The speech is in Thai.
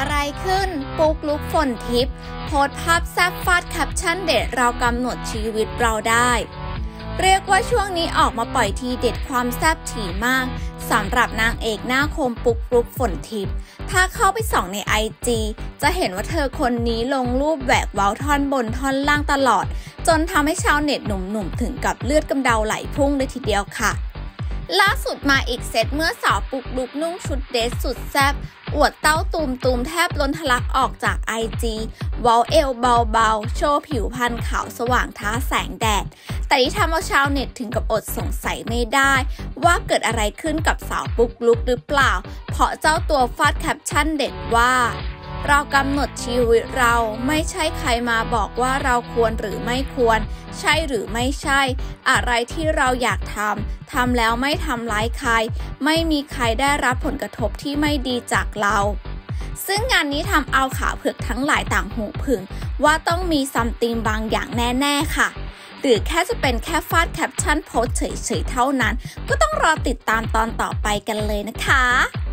อะไรขึ้นปุ๊กลุกฝนทิพย์โพสต์ภาพแซ่บฟาดแคปชั่นเด็ดเรากำหนดชีวิตเราได้เรียกว่าช่วงนี้ออกมาปล่อยทีเด็ดความแซ่บถี่มากสำหรับนางเอกหน้าคมปุ๊กลุกฝนทิพย์ถ้าเข้าไปส่องใน IG จะเห็นว่าเธอคนนี้ลงรูปแหวกเว้าท่อนบนท่อนล่างตลอดจนทำให้ชาวเน็ตหนุ่มๆถึงกับเลือดกำเดาไหลพุ่งเลยทีเดียวค่ะล่าสุดมาอีกเซตเมื่อสาวปุ๊กลุกนุ่งชุดเดรสสุดแซ่บอวดเต้าตูมแทบล้นทะลักออกจาก IG เว้าเอวเบาๆโชว์ผิวพรรณขาวสว่างท้าแสงแดดแต่ที่ทำเอาชาวเน็ตถึงกับอดสงสัยไม่ได้ว่าเกิดอะไรขึ้นกับสาวปุ๊กลุกหรือเปล่าเพราะเจ้าตัวฟาดแคปชั่นเด็ดว่าเรากำหนดชีวิตเราไม่ใช่ใครมาบอกว่าเราควรหรือไม่ควรใช่หรือไม่ใช่อะไรที่เราอยากทำแล้วไม่ทำร้ายใครไม่มีใครได้รับผลกระทบที่ไม่ดีจากเราซึ่งงานนี้ทำเอาขาเผือกทั้งหลายต่างหูผึ่งว่าต้องมีซัมติงบางอย่างแน่ๆค่ะหรือแค่จะเป็นแค่ฟาดแคปชั่นโพสเฉยๆเท่านั้นก็ต้องรอติดตามตอนต่อไปกันเลยนะคะ